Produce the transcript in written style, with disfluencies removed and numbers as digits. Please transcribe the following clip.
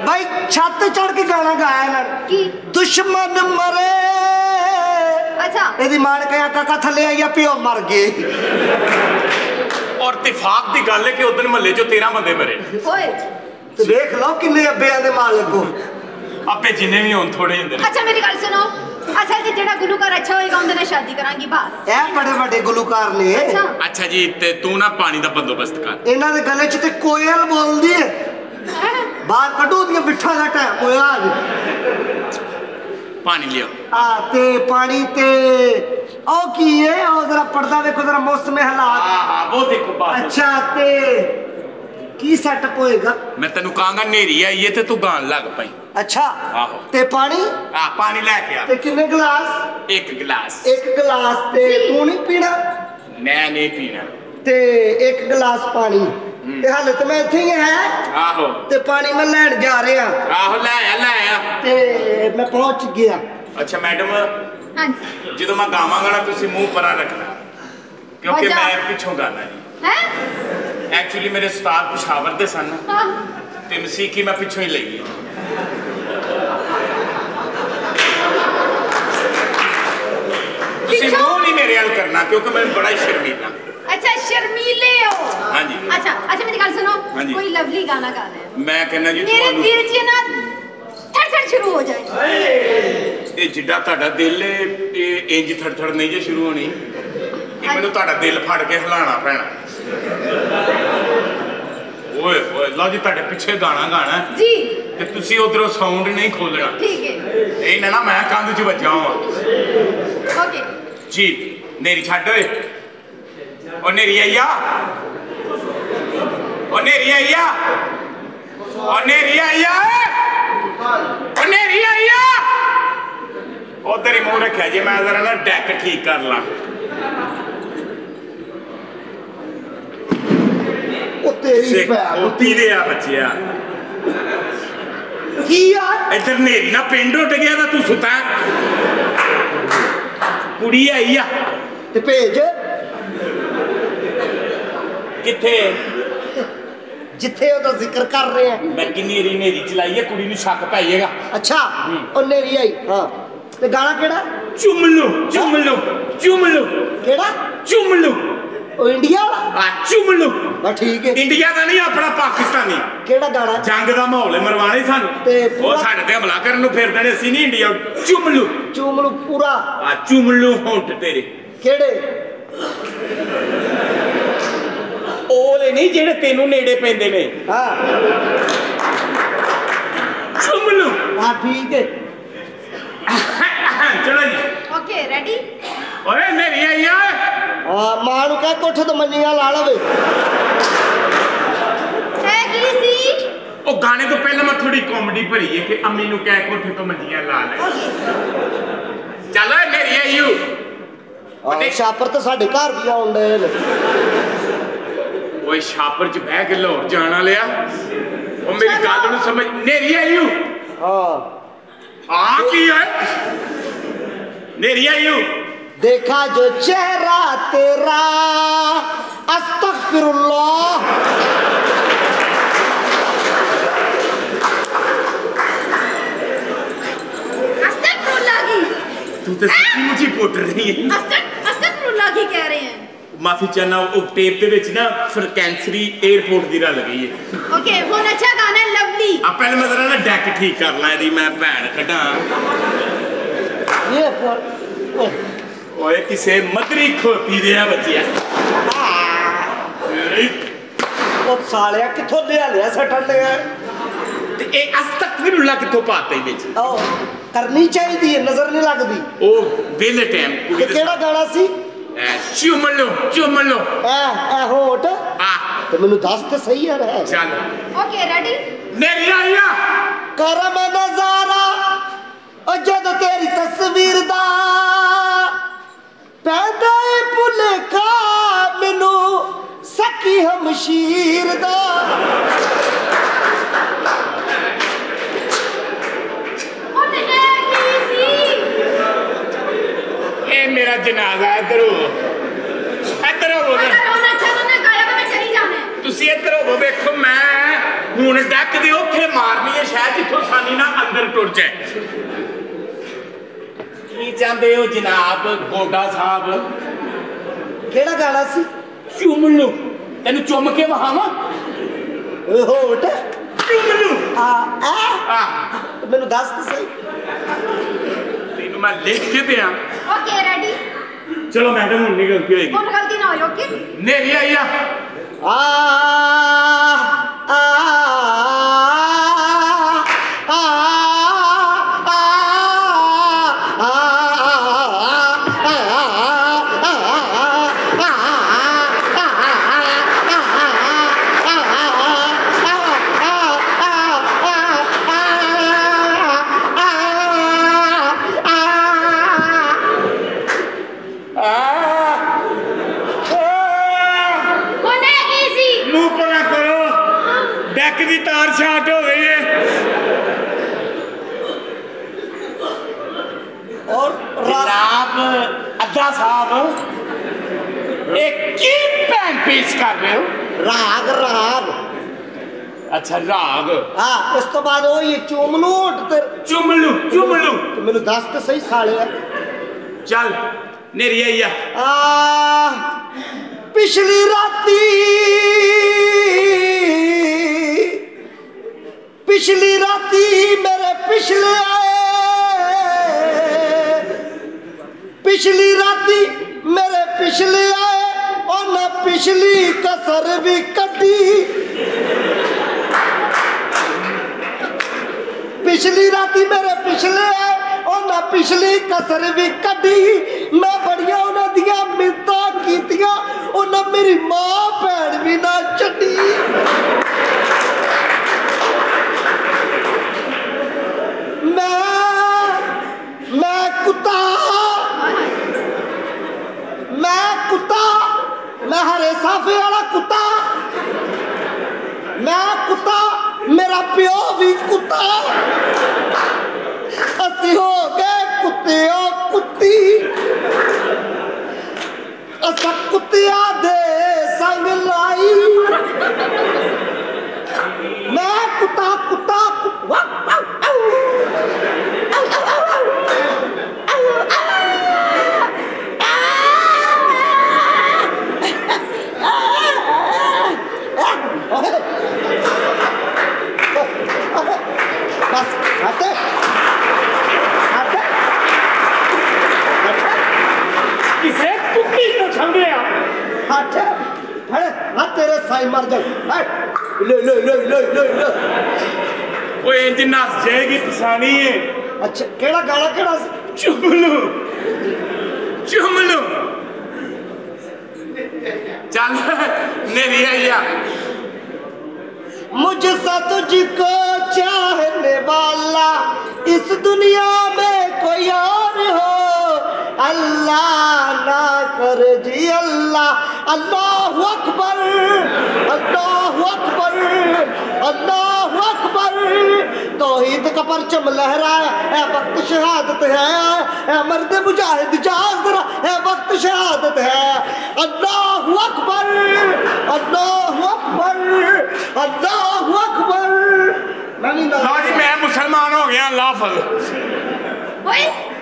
भाई छत चढ़ के गाना गाया ना दुश्मन मरे अच्छा एदी मां ने कहा काका थले आई पियो मर गए और इत्तेफाक दी गल है कि उस दिन महल्ले चो 13 बंदे मरे ओए तो देख लो किन्ने अब्बे दे मालिक को अब्बे जिन्ने भी होन थोड़े हुंदे ने अच्छा मेरी गल सुनो असल च जेड़ा गुलूकार अच्छा होएगा उनदे नाल शादी करांगी बस ए बड़े बड़े गुलूकार ने अच्छा जी ते तू ना पानी दा बंदोबस्त कर इन्हां दे गले च ते कोयल बोलदी है बाहर कढो दियां बिठा दा टाइम कोई आ पानी लियो ते पानी ते ओ की है ओ जरा पर्दा देखो जरा मौसम हालात हां वो देखो बात अच्छा ते की सेटअप होएगा मैं तेनू कहांगा नेरी आई है ते तू गान लग पई अच्छा आहो ते पानी पानी लेके आ ते कितने गिलास एक गिलास ते तू नहीं पीना मैं नहीं पीना ते एक गिलास पानी ते हाले तो मैं इत्थे ही है आहो ते पानी मैं लैन जा रहा आहो ले आया ते मैं पहुंच गया अच्छा मैडम हां जी ਜਦੋਂ मैं गावांगा ना तुसी मुंह परा रखना क्योंकि मैं पिछों गाना जी हैं एक्चुअली मेरे उस्ताद पेशावर दे सन ते मसीकी मैं पिछों ही लई है तुसी मुंह नहीं मेरे हाल करना क्योंकि मैं बड़ा ही शर्मीला अच्छा शर्मीले हो हां जी अच्छा मेरी गल सुनो कोई लवली गाना गाना है मैं कहना जी मेरे दिल च ना थड़ शुरू हो जाए ये जिड्डा ਤੁਹਾਡਾ ਦਿਲ ਇਹ ਇੰਜ ਥੜਥੜ ਨਹੀਂ ਜੇ ਸ਼ੁਰੂ ਹੋਣੀ ਇਹ ਮੈਨੂੰ ਤੁਹਾਡਾ ਦਿਲ ਫੜ ਕੇ ਹਿਲਾਣਾ ਪੈਣਾ ਓਏ ਓਏ ਲਓ ਜੀ ਤੁਹਾਡੇ ਪਿੱਛੇ ਗਾਣਾ ਜੀ ਤੇ ਤੁਸੀਂ ਉਧਰੋਂ ਸਾਊਂਡ ਨਹੀਂ ਖੋਲਣਾ ਠੀਕ ਹੈ ਇਹ ਨਾ ਮੈਂ ਕੰਧ 'ਚ ਵੱਜਾ ਹਾਂ ਓਕੇ ਜੀ ਨੇਰੀ ਛੱਡ ਓਏ ਓ ਨੇਰੀ ਆਇਆ ਓ ਨੇਰੀ ਆਇਆ ਓ ਨੇਰੀ ਆਇਆ ਓ ਨੇਰੀ ਆਇਆ उधर ही मुंह रखा जी मैं जरा ना डेक ठीक कर ला बच्चिया इधर नेरी ना पिंड उठ गया था तू सुता कुड़ी आई आ भेज किथे जिथे ओदा जिक्र कर रहे हैं मैं कि नेरी चलाई है कुड़ी नूं शक पाईएगा अच्छा ओ नेरी आई हां ते गाना केड़ा चुमलू केड़ा चुमलू ओ इंडिया वाला चुमलू बस ठीक है इंडिया दा नहीं अपना पाकिस्तानी केड़ा गाना जंग दा माहौल मरवाने सानू ते ओ साडे ते हमला करन नु फिरदे ने सी नहीं इंडिया चुमलू पूरा चुमलू होंठ तेरे केड़े ओले नहीं जेड़े तेनू नेड़े पेंदे ने हां चुमलू हां ठीक है चलो जी ओके रेडी ओए मेरी आई हां मां नु कह कोठे तो मन्नियां ला लवे है की सी ओ गाने तो पहले मैं थोड़ी कॉमेडी भरी है कि अम्मी नु कह कोठे तो मन्नियां ला ले चलो मेरी आई यू ओए शापर तो साडे घर भी आउंदे ने ओए शापर च बह के लाहौर जाना लिया ओ मेरी गल नु समझ नेरी आई यू हां आ की है नेरी आई यू देखा जो चेहरा तेरा अस्तगफिरुल्लाह अस्तगफिरुल्लाह की तू तो सच्ची मुझे पोट रही है अस्तगफिरुल्लाह की कह रहे हैं माफी चाहना वो टेप के विच ना फ्रीक्वेंसी एयरपोर्ट दी रल गई है ओके हुन अच्छा गाना लवली अब पहले मैं जरा ना डेक ठीक कर ला दी मैं भैन कढा ये पर ओए किसे मदरी खोती दे बच्चिया ओ सालिया किथों लिया सटन दे ते ए अस्तगफिरुल्लाह किथों पाते विच ओ करनी चाहिए नजर नहीं लगदी ओ वेले टाइम ये केड़ा गाना सी चुमलो ए होट तो मैनू दस ते सही है चल ओके रेडी नेरी आया करम नजारा ओ जद तेरी तस्वीर दा पैदा भुलेखा मैनू सकी हमशीर दा मेरा जनाजा इधर हो तुसी इधर हो वेखो मैं हुण डैक दे उत्थे मारनी है शहर च इथों आसानी ना अंदर टुर जाए की चाहते हो जनाब गोडा साहब केड़ा गाना सी चुम लू तेन चुम के वहावा होट चुम लू मैनू दस तो सही तेन मैं लिख के दिया ओके रेडी चलो मैडम हूं नहीं गलती होगी कौन गलती ना हो ओके नेरी आई आ की तार शार्ट हो गई है और जनाब अद्दा साहब एक की पैन पेश कर रहे हो राग राग अच्छा राग हाँ इस तो बाद वो ये चुमलू चुमलू चुमलू मैनू दस तो सही साले चल नेरी आई आ पिछली राती मेरे पिछले आए पिछली राती मेरे पिछले आए और न पिछली कसर भी कटी पिछली राती मेरे पिछले आए और न पिछली कसर भी कटी मैं बड़िया उन्होंने दिया मिन्नता कीतियां और न मेरी मां भैन भी ना छड्डी मैं कुत्ता मैं हरे साफे वाला कुत्ता मैं कुत्ता मेरा प्यो भी कुत्ता असी हो गए कुत्ते और कुत्ती असा कुत्तिया दे संग लाई मैं कुत्ता कुत्ता बस हटे किसे कुत्ती को छंगे हटे हाथ तेरे साई मर जाए ले ले ले ले ले ले ओए इंज नस जाएगी तसानी है अच्छा केड़ा गाना केड़ा चुमलू चुमलू चल नेरी आई आ मुझसे तुझको चाहने वाला इस दुनिया में कोई और हो अल्लाह ना कर जी अल्लाह अल्लाहु अकबर अल्लाहु अकबर अल्लाहु अकबर तौहीद का परचम लहराए है वक्त शहादत है मर्द मुजाहिद जाज़रा है वक्त शहादत है अल्लाहु अकबर अल्लाहु अकबर अल्लाहु अकबर मैं मुसलमान हो गया अल्लाह फल ओए